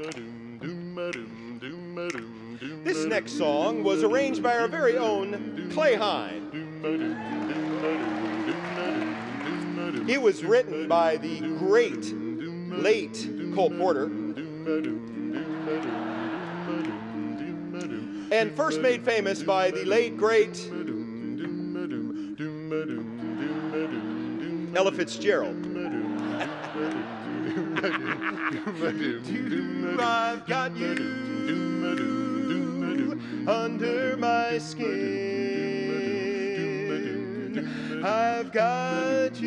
This next song was arranged by our very own Clay Hine. It was written by the great, late Cole Porter and first made famous by the late, great Ella Fitzgerald. I've got you under my skin. I've got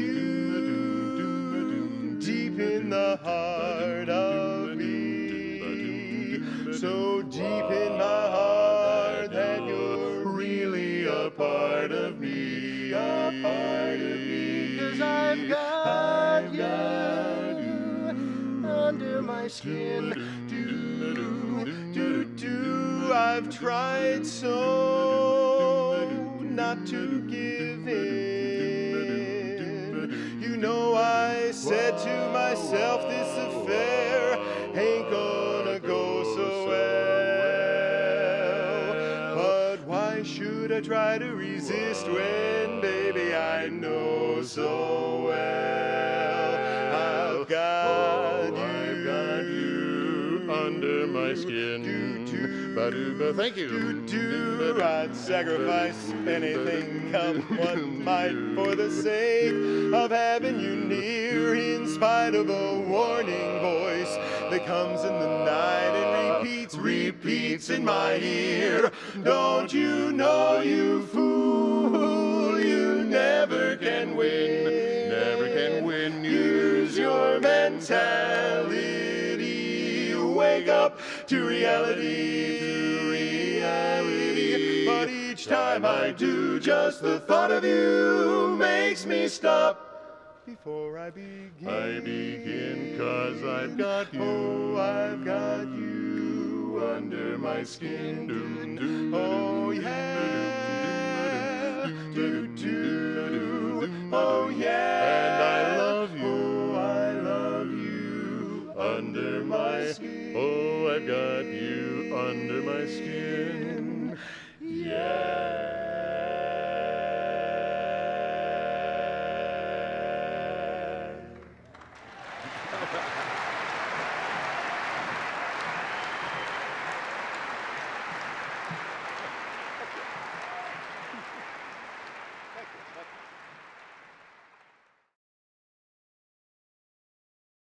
you deep in the heart of me. So deep in my heart that you're really a part of me, a part of me. 'Cause I've got you under my skin. I've tried so not to give in. You know, I said to myself, this affair ain't gonna go so well. But why should I try to resist when, baby, I know so well I've got you under my skin. Thank you. I'd sacrifice anything, come what might, for the sake of having you near, in spite of a warning voice that comes in the night and repeats in my ear. Don't you know, you fool, you never can win, never can win. Use your mentality, wake up to reality, But each time I do, just the thought of you makes me stop before I begin. I begin 'cause I've got you. Oh, I've got you under my skin. Oh yeah. Oh yeah. And I love you. Oh, I love you under my skin. Oh, I've got you under my skin. Yeah.